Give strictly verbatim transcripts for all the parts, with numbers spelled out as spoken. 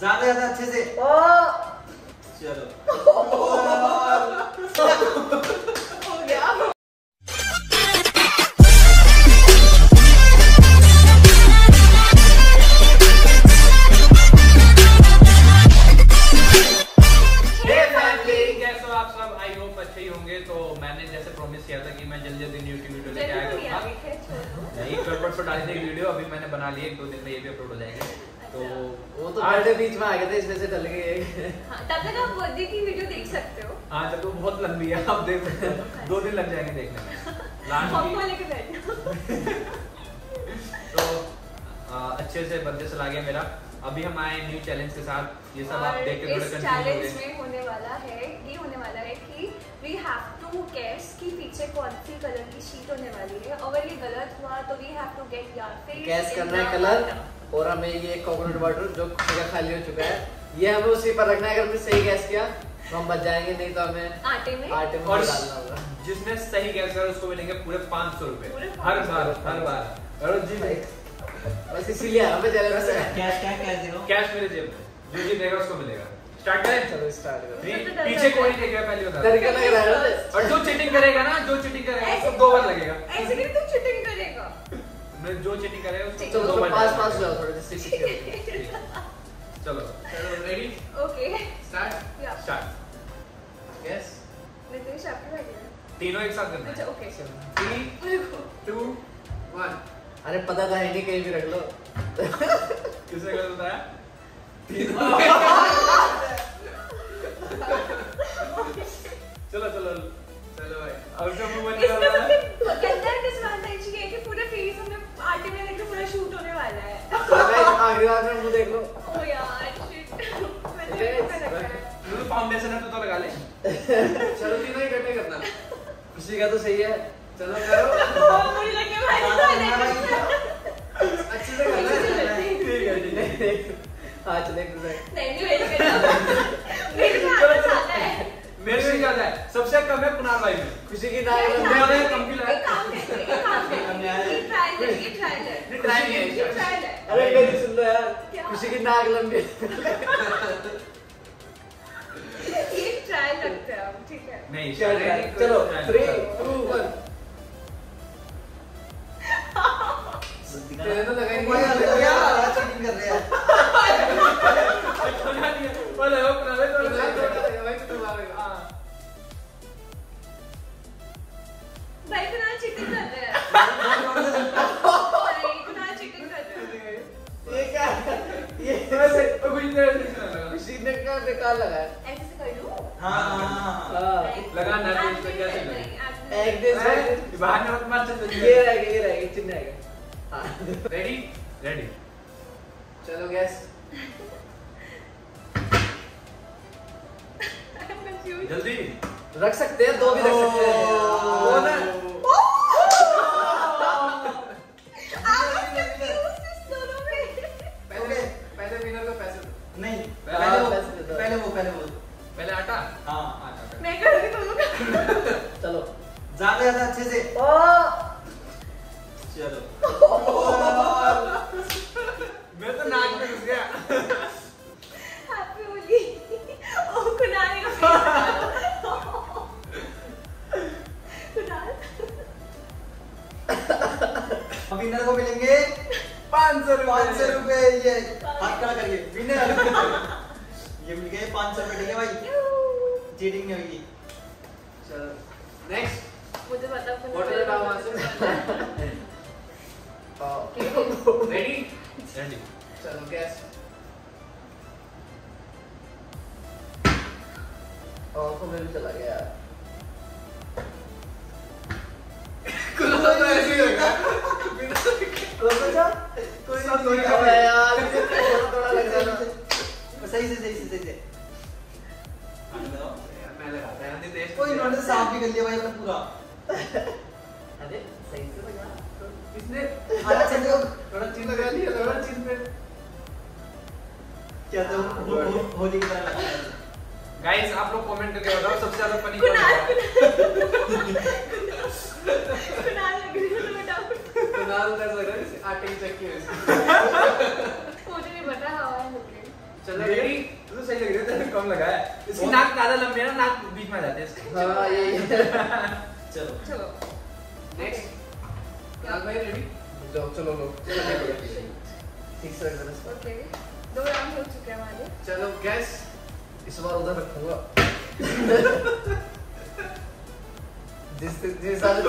ज्यादा ज्यादा अच्छे से। चलो हो गया। तो मैंने जैसे प्रॉमिस किया था कि मैं जल्दी जल्दी यूट्यूब वीडियो लेके आया करूंगा। नहीं गड़बड़ से डाली थी वीडियो, अभी मैंने बना ली, एक दो दिन में ये भी अपलोड हो जाएंगे। तो वो तो बर्थडे बीच में आ गए थे, इसमें से डल गए। हाँ, तब तक आप बर्थडे की वीडियो देख सकते हो। हाँ जब तो बहुत लंबी है, आप देख सकते हो, दो दिन लग जाएंगे देखने में। पॉपकॉर्न लेके बैठना। तो आ, अच्छे से बर्थडे चला गया मेरा। अभी हम आए न्यू चैलेंज के साथ, ये सब आप देख के थोड़े कंफ्यूज हो गए। इस चैलेंज में होने वाला है, ये होने वाला है कि वी हैव टू गेस कि पीछे कौन सी कलर की शीट होने वाली है। अगर ये गलत हुआ तो we have to get your face. Guess करना है कलर, और हमें ये कोकोनट वाटर जो जगह खाली हो चुका है, ये हमें उसी पर रखना है। अगर हमने सही गैस किया तो हम बच जाएंगे, नहीं तो हमें आटे में आटे में और डालना होगा। जिसने सही गैस करा उसको मिलेंगे पूरे पाँच सौ रुपए हर बार हर बार। और जी बस इसीलिए हमें चैलेंज है। कैश क्या कैश दे कैश मेरे जेब में, जो जीतेगा उसको मिलेगा। स्टार्ट करें? चलो स्टार्ट करो। नहीं, पीछे कोई नहीं देखेगा, पहले बता। डर के लग रहा है। और जो चीटिंग करेगा ना, जो चीटिंग करेगा उसको दो बार लगेगा। ऐसे नहीं, तू चीटिंग करेगा। मैं जो चीटिंग करेगा उसको चलो दो तो बार पास लगेगा। पास जाओ थोड़े से सीखे। चलो रेडी ओके स्टार्ट या स्टार्ट। यस नितेश आपकी बारी है। तीनों एक साथ करना अच्छा है। Okay three two one. अरे पता था है नहीं, कहीं भी रख लो। किसने गलत बताया? चलो चलो चलो भाई, अब जो मुंह बंद इसका कर रहा है। सबसे गंदा डिसएडवांटेज ये है कि पूरा फेस हमने आटे में लेके पूरा शूट होने वाला है। आखिरी बार में मुंह देख लो। ओ यार शिट, मैंने ऐसा लगा है। तू तो फाउंडेशन है, तू तो लगा ले। चलो तीनों ही इकट्ठे करना। खुशी का तो सही है, चलो करो। ओ मुझे लगे भाई अच्छे से करना है। ठीक है ठीक है। हाँ चले कर नहीं नहीं मेरे करना मेरे में आवाज आता है। मेरे से क्या है, सबसे कम है कुणाल भाई में। खुशी की नाक एक लंबी काम है। है, एक काम है, एक काम है, ये ट्रायल है, ये ट्रायल है, नहीं ट्राई नहीं है। ये ट्रायल है। अरे मेरी सुन लो यार, क्या? खुशी की नाक लंबी है। ये ट्रायल लगता है अब, ठीक है। नहीं चलो चलो थ्री टू वन। तेरे तो लगाएंगे कोई अलग यार चीटिंग कर रहे हैं। वो लगा कुणाल भाई, तो लगा। भाई कुणाल चीटिंग कर रहे हैं। भाई कुणाल चीटिंग कर रहे हैं। ये क्या ये वैसे कुछ नहीं लगा। खुशी ने क्या बेकार लगा है। ऐसे से कर लूं? हाँ हाँ हाँ। हाँ लगा ना तो इसमें क्या चल रहा है? एक दिन से बाहर में मत मार चल। ये रहेगा, ये रहेगा, चिन्ह रहेगा। हाँ रेडी रेडी। चलो गैस। जल्दी रख सकते हैं, दो भी रख सकते हैं। वो ना पहले पहले विनर को पैसे दो। नहीं हाँ, पहले वो पैसे दे दो। पहले वो पहले वो पहले आटा। हाँ आटा कर। मैं करूंगी दोनों का। चलो ज्यादा ज्यादा अच्छे से। ओ चलो मैं तो नाक में घुस गया। हैप्पी होली। ओ कुणाल का कुणाल विनर को मिलेंगे पाँच सौ पाँच सौ रुपए। ये हाथ खड़ा करिए विनर। ये मिल गए पाँच सौ रुपए। ठीक है भाई, चीटिंग नहीं होगी। चलो नेक्स्ट। मुझे पता बॉटल हटाओ वहाँ से। Ready ready. चलो गैस। आंखों में भी चला गया यार। कुछ तो ऐसे ही होगा। कोई बचा? कोई सब नहीं कोई अबे यार, मुझे थोड़ा थोड़ा लग रहा था। सही से सही से सही से। मैं लगाता है नितेश। कोई इन्होंने साफ भी कर लिया भाई अपना पूरा। अरे सही से लगा। इसने हाथ से देखो थोड़ा चिन्ह लगा लिया, थोड़ा चिन्ह पे। क्या तो होली की तरह लगा है। गाइस आप लोग कमेंट करके बताओ सबसे ज्यादा फनी कौन कुणाल है। कुणाल लग रही है तो बताओ। कुणाल का लग रहा है आटे की चक्की है। मुझे नहीं पता हाउ आई लुकिंग। चलो रेडी? तू तो सही लग रही है, तेरे कम लगा है। इसकी नाक ज्यादा लंबी है ना, नाक बीच में आ जाती है इसके। हाँ यही चलो चलो नेक्स्ट लाल भाई रेडी? जाओ चलो लो ठीक से रख देना। ओके दो राउंड हो चुके हैं हमारे। चलो गैस इस बार उधर रखूंगा जिस जिस साल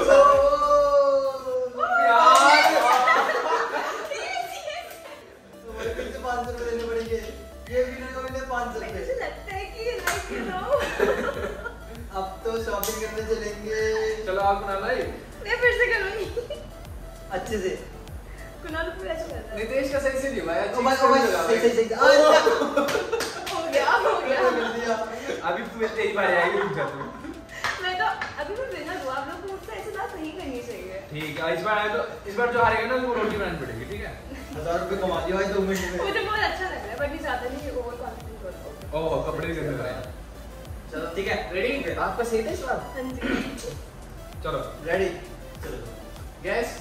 पाँच सौ रुपए देने पड़ेंगे। ये विनर को मिले पाँच सौ रुपए। मुझे लगता है कि लाइक यू नो अब तो शॉपिंग करने चलेंगे। चलो आप कुणाल भाई। मैं फिर से करूंगी अच्छे से। कुणाल पूरा अच्छा कर रहा है। नितेश का सही से नहीं भाई। ओ भाई ओ भाई सही सही सही। हो गया हो गया। अभी तू तेरी बारी आएगी, रुक जा तू। मैं तो अभी मैं विनर हुआ, आप लोग को मुझसे ऐसे बात नहीं करनी चाहिए। ठीक है, इस बार आए तो इस बार जो हारेगा ना उसको रोटी बनानी पड़ेगी, ठीक है? हजार रुपए कमा दिया भाई दो मिनट में। मुझे बहुत अच्छा लग रहा है, बट मैं ज्यादा नहीं ओवर कॉन्फिडेंट हो रहा हूँ। ओह कपड़े भी गंदे लग रहे हैं। चलो ठीक है रेडी? आपका सही था इस बार। हाँ जी चलो रेडी? चलो गैस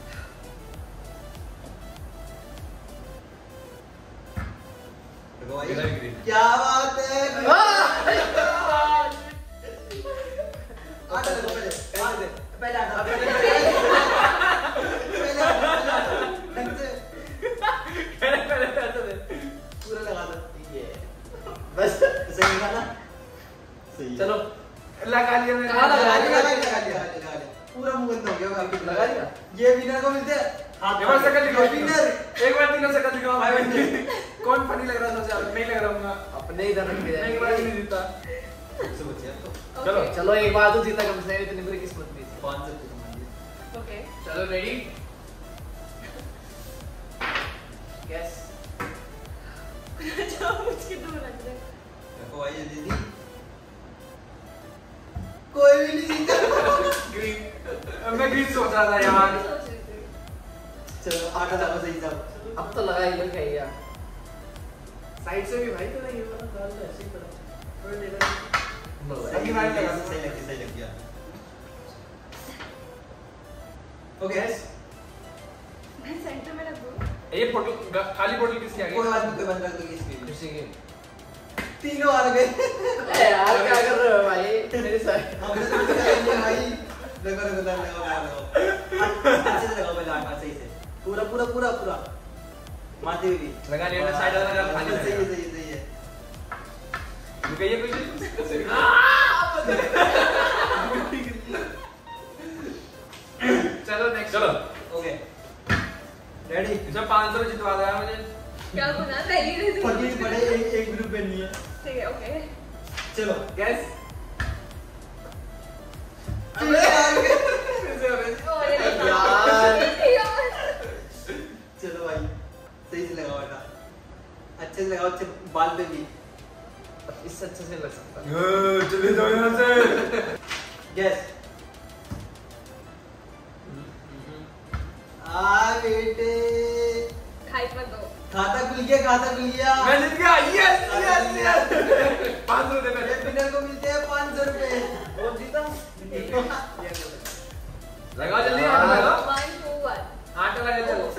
देखो भाई इधर भी green। क्या बात है। आटा लगो पहले पहले आटा पहले पहले आटा ढंग से पहले पहले पैसे दे। पूरा लगा दो। ये बस सही है ना? सही है। चलो लगा लिया मैंने। लगा लिया लगा लिया लगा लिया लगा लिया। पूरा मुंह गंदा हो गया भाई। लगा लिया। ये विनर को मिलते हैं हाथ। एक बार शकल दिखाओ। विनर एक बार तीनों शकल दिखाओ भाई। कौन फनी लग रहा था सबसे? मैं ही लग रहा हूँ। अपने इधर रख मैं एक बार के नहीं जीता। से बचे अब तो चलो चलो एक बार तो जीता कम से कम, इतनी बुरी किस्मत नहीं थी। पाँच सौ रुपए कमा लिए। ओके चलो रेडी? गैस जो मुझके दूर रख दे। देखो भाई ये दीदी कोई भी नहीं जीता। ग्रीन। मैं ग्रीन सोच रहा था यार। सोच रही थी। चलो आटा लगाओ सही साहब। अब तो लगा ही लो क्या यार। साइड से भी भाई तो नहीं होगा, गाल तो ऐसे ही पड़ा। थोड़ा देर लो भाई। सही बात सही लगा। सही लग गया सही लग गया। ओके मैं सेंटर में रख दूँ। ये फोटो खाली बोतल किसकी आ कोई गई? बात नहीं, कोई बंद कर दो इसमें। खुशी की तीनों आ गए। ए यार क्या कर रहे हो भाई मेरे साथ। हमने तो कुछ किया नहीं भाई। देखो देखो लगाओ लगाओ अच्छे से लगाओ पहले आटा सही से पूरा पूरा पूरा पूरा मारते हुए भी लगा लिया ना, साइड वाला लगा, खाली सही है लगा। सही है सही है। रुक ये कोई चलो नेक्स्ट। चलो ओके रेडी? इसमें पाँच सौ जितवा दिया मुझे। क्या बना पहली रही पच्चीस बड़े एक एक ग्रुप में नहीं है। ठीक है ओके चलो गैस चलो भाई सही से लगाओ आटा अच्छे से लगाओ। अच्छे बाल पे भी इससे अच्छे से लग सकता है। चले जाओ यहाँ से। गैस आ बेटे खाई मत दो। खाता खुल गया खाता खुल गया। मैं जीत गया। Yes yes yes. पाँच सौ दे मेरे पहले। विनर को मिलते हैं पाँच सौ रुपए। वो जीता। लगाओ जल्दी आटा लगाओ। वन टू वन आटा लगा चलो।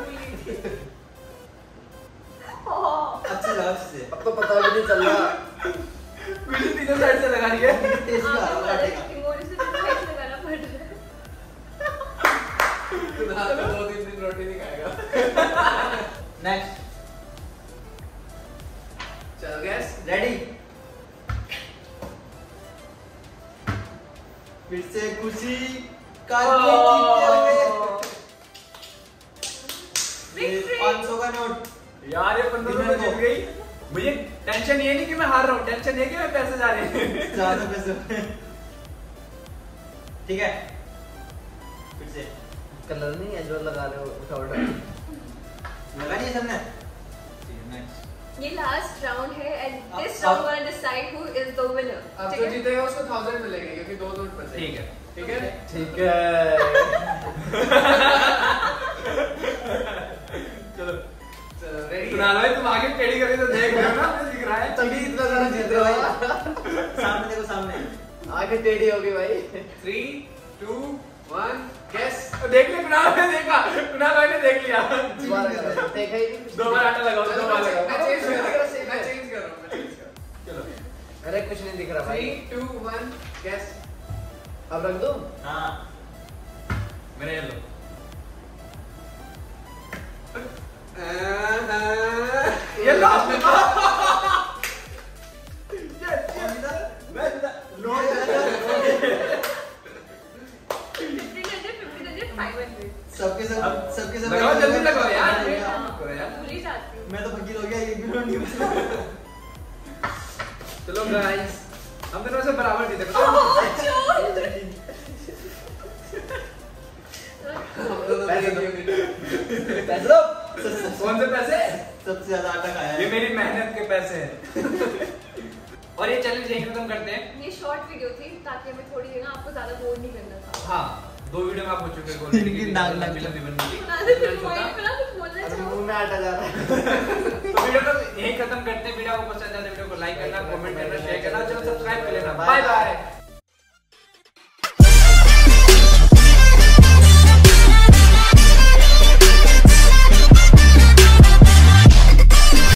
अच्छे लगाओ अच्छे से। अब तो पता भी नहीं चल रहा। मुझे तीनों साइड से लगा रही है। टेस्ट आ रहा है आटे का। दो तीन दिन रोटी नहीं खाएगा। नेक्स्ट चलो गैस रेडी? फिर से खुशी का पाँच सौ का नोट। यार ये पंद्रह सौ जीत गई। मुझे टेंशन ये नहीं कि मैं हार रहा हूँ, टेंशन ये कि मैं पैसे जा रहे हैं। ज्यादा पैसे। ठीक है फिर से कलर नहीं है जो लगा रहे हो उठा उठा। लगा दिया सबने? ठीक है नेक्स्ट। ये लास्ट राउंड है एंड दिस अब- round gonna decide who is the winner. अब जो जीतेगा उसको थाउजेंड मिलेंगे क्योंकि दो नोट बचे। ठीक है ठीक है ठीक है। चलो चलो रेडी? कुणाल भाई तुम आगे टेढ़ी करके तो देख रहे हो ना, मुझे दिख रहा है। तभी इतना सारा जीत रहे हो भाई। सामने देखो सामने। आगे टेढ़ी होगी भाई। Three two one guess. देख ले कुणाल भाई ने देखा, कुणाल भाई ने देख लिया। दोबारा करो। देखा ही नहीं। दो बार आटा लगाओ, दो बार लगाओ। मैं चेंज कर रहा भाई। Three two one guess. अब रख दो। हाँ मेरा येलो। येलो सबके सब सबके सब लगाओ जल्दी लगाओ यार। भूल ही जाती हूँ। मैं तो फकीर हो गया, एक भी नहीं बचा। चलो गाइस हम दोनों से बराबर जीते। पैसे दो। पैसे दो। कौन से पैसे? सबसे ज्यादा आटा खाया है। ये मेरी मेहनत के पैसे हैं। और ये चैलेंज यहीं खत्म करते हैं। ये शॉर्ट वीडियो थी ताकि हमें थोड़ी देर ना आपको ज्यादा बोर नहीं करना था। हाँ दो वीडियो में आप हो चुके हैं ऑलरेडी। इनकी नाक लग फिल्म भी बन गई। बना दे फिर पॉइंट पे ना कुछ बोलना अरे चाहो। मुंह में आटा जा रहा है। तो वीडियो को यहीं खत्म करते हैं। वीडियो को पसंद आए तो वीडियो को लाइक करना, कमेंट करना, शेयर करना, चलो सब्सक्राइब कर लेना। Bye bye.